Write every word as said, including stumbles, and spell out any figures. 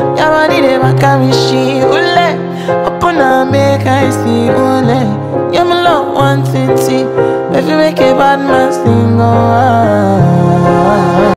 Your body they make me she ule. Upon a make I see ule. You my love one twenty. If you make a bad man sing, oh.